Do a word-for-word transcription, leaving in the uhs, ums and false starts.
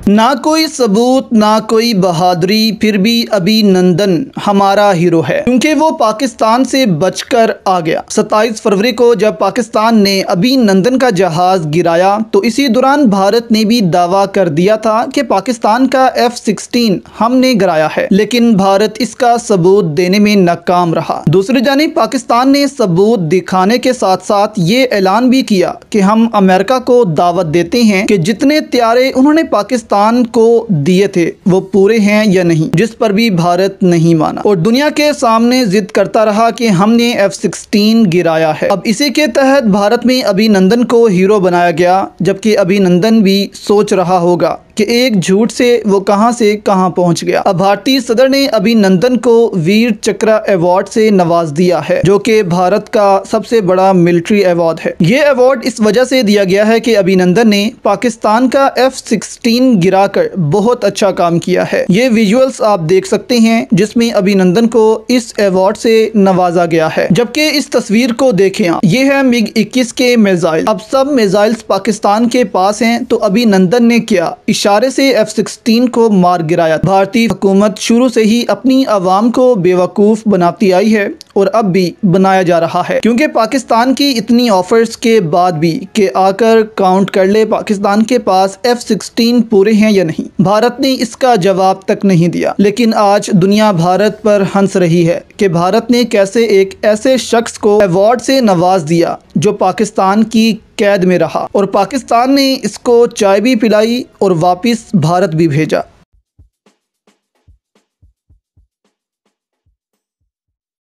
ना कोई सबूत ना कोई बहादुरी, फिर भी अभिनंदन हमारा हीरो है, क्योंकि वो पाकिस्तान से बचकर आ गया। सत्ताईस फरवरी को जब पाकिस्तान ने अभिनंदन का जहाज गिराया तो इसी दौरान भारत ने भी दावा कर दिया था कि पाकिस्तान का एफ सिक्सटीन हमने गिराया है, लेकिन भारत इसका सबूत देने में नाकाम रहा। दूसरी जानिब पाकिस्तान ने सबूत दिखाने के साथ साथ ये ऐलान भी किया कि हम अमेरिका को दावत देते हैं कि जितने त्यारे उन्होंने पाकिस्तान को दिए थे वो पूरे हैं या नहीं, जिस पर भी भारत नहीं माना और दुनिया के सामने जिद करता रहा कि हमने एफ सिक्सटीन गिराया है। अब इसी के तहत भारत में अभिनंदन को हीरो बनाया गया, जबकि अभिनंदन भी सोच रहा होगा कि एक झूठ से वो कहां से कहां पहुंच गया। अब भारतीय सदर ने अभिनंदन को वीर चक्र अवार्ड से नवाज दिया है, जो कि भारत का सबसे बड़ा मिलिट्री अवार्ड है। ये अवार्ड इस वजह से दिया गया है कि अभिनंदन ने पाकिस्तान का एफ सिक्सटीन गिराकर बहुत अच्छा काम किया है। ये विजुअल्स आप देख सकते हैं जिसमें अभिनंदन को इस अवार्ड से नवाजा गया है। जबकि इस तस्वीर को देखें, ये है मिग इक्कीस के मिसाइल। अब सब मिसाइल्स पाकिस्तान के पास हैं, तो अभिनंदन ने क्या इशारे से एफ सिक्सटीन को मार गिराया। भारतीय हुकूमत शुरू से ही अपनी आवाम को बेवकूफ़ बनाती आई है और अब भी बनाया जा रहा है, क्योंकि पाकिस्तान की इतनी ऑफर्स के बाद भी कि आकर काउंट कर ले पाकिस्तान के पास एफ सिक्सटीन पूरे हैं या नहीं, भारत ने इसका जवाब तक नहीं दिया। लेकिन आज दुनिया भारत पर हंस रही है कि भारत ने कैसे एक ऐसे शख्स को अवार्ड से नवाज दिया जो पाकिस्तान की कैद में रहा और पाकिस्तान ने इसको चाय भी पिलाई और वापस भारत भी भेजा।